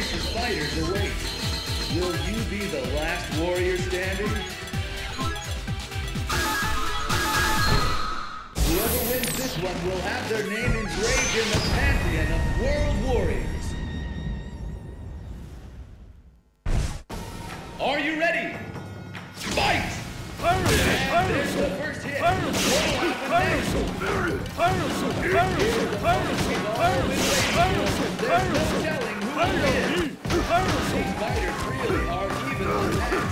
fiercest fighters await. Will you be the last warrior standing? Whoever wins this one will have their name engraved in the pantheon of world warriors. Are you ready? Fight! And there's the first hit. What will happen next? There's no telling who will win. These fighters really are evenly matched.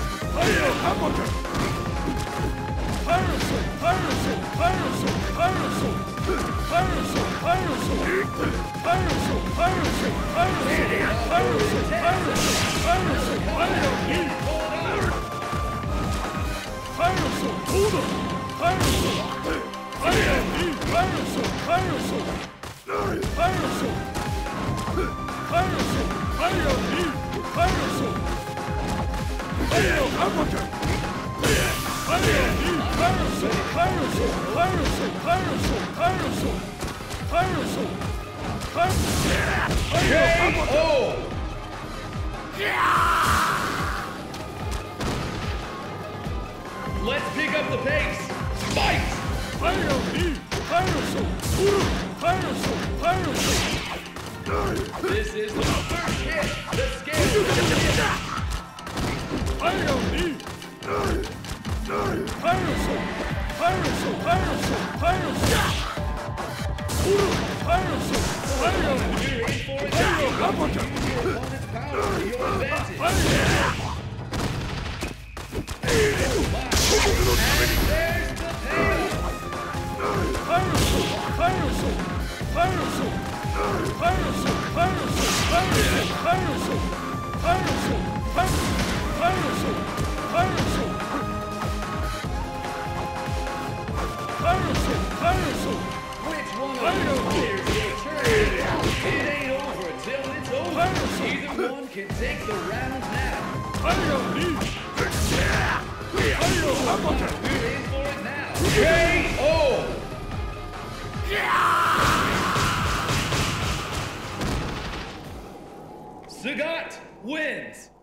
Let's pick up the pace. Fight! This is the first hit. The scale is Which one of these players will turn it? It ain't over till it's over. Either one can take the round now. We're in for it now. KO! Sagat wins!